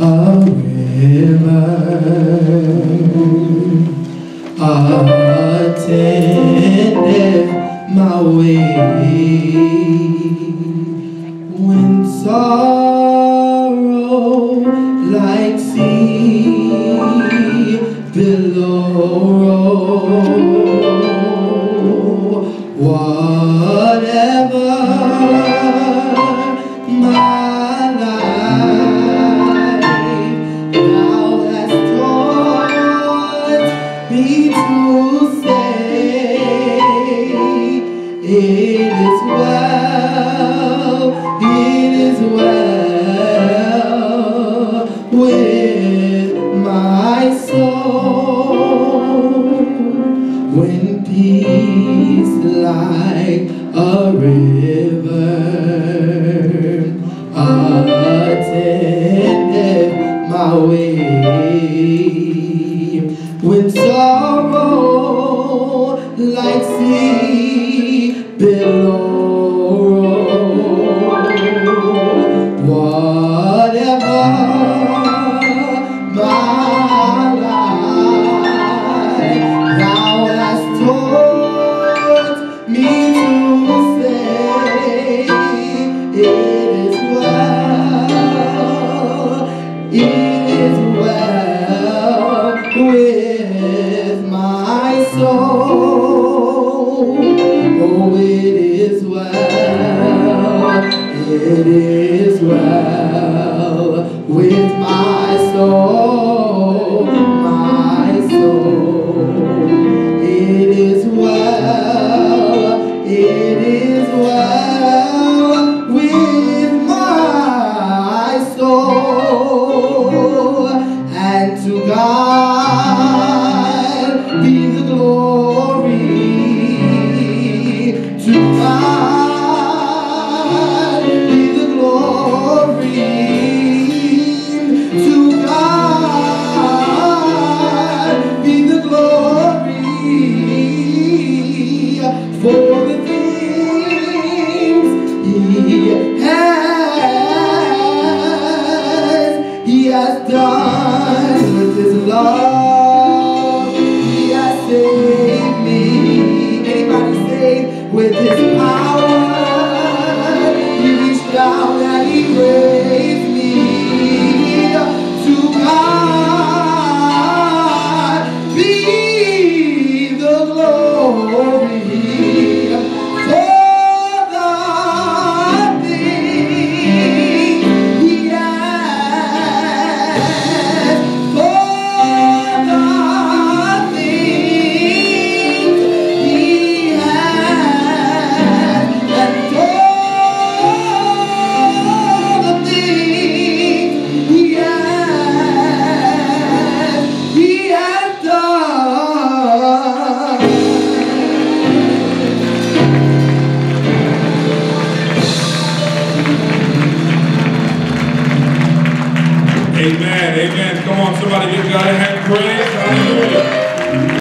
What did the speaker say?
river attended my way when sorrow like sea below roll. Whatever my life, thou hast taught me to say, it is well with my soul, when peace like a river attended my way, when sorrow like sea below roll. Whatever my life, thou hast taught me to say, it is well with my soul. Oh, it is well with my soul, my soul. It is well with my soul, and to God be the glory, to God be the glory, to God be the glory for the things He has done. With His love He has saved me. Anybody saved? With His power He reached down and He raised me. To God be the glory for the things He has, for the things He has, and all the things He has done. Amen, amen. Come on, somebody give God a hand praise. Hallelujah.